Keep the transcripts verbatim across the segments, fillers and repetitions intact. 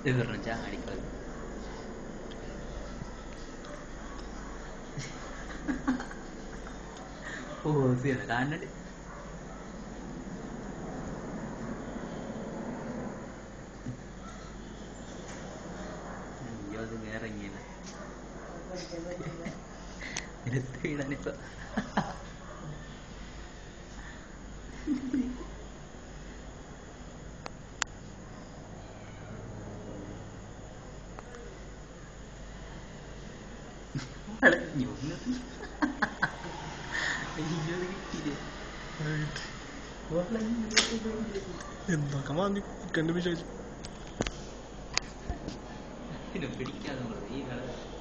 ഇവരുടെ ചാടിക്കളി ഓ കാണണ്ട് അയ്യോ അത് ഇറങ്ങിയില്ല എടുത്ത് വീടാനിപ്പോ എന്തൊക്കെ വാങ്ങി കണ്ടു വിചാരിച്ചു പിടിക്കാതെ ഈ കള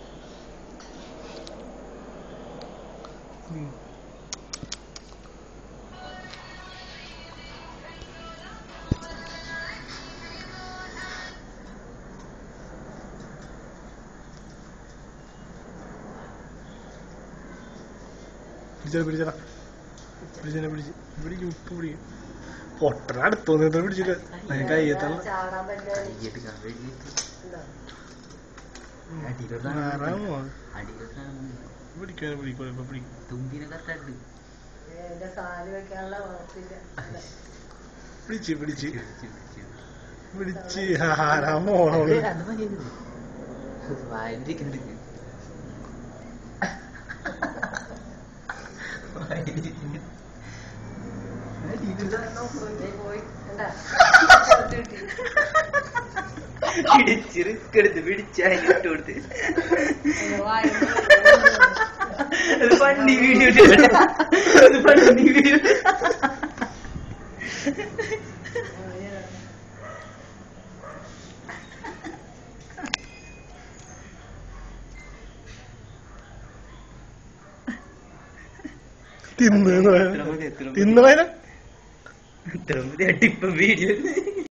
പിടിച്ചാ പിടിച്ചാ പിടിച്ചാ പിടിച്ച് പിടിക്കും ഉപ്പ് പിടിക്കും പൊട്ടന അടുത്തോന്നിട്ട് പിടിച്ചില്ല അതിന് കയ്യെത്തല്ല പിടിക്കാൻ പിടിക്കും ഇപ്പൊ പിടിക്കും തുമ്പിനെ കറക്റ്റായിട്ട് പിടിച്ച് പിടിച്ച് പിടിച്ച് ആരാ മോളോള് വായിരിക്കുന്നുണ്ട് പിടിച്ച് റിസ്ക് എടുത്ത് പിടിച്ചായിട്ട് കൊടുത്ത് ഫണ്ണി വീഡിയോ ഫണ്ണി വീഡിയോ തിന്ന തിന്നവന ഇത്ര മതി അടിപ്പം വീഡിയോ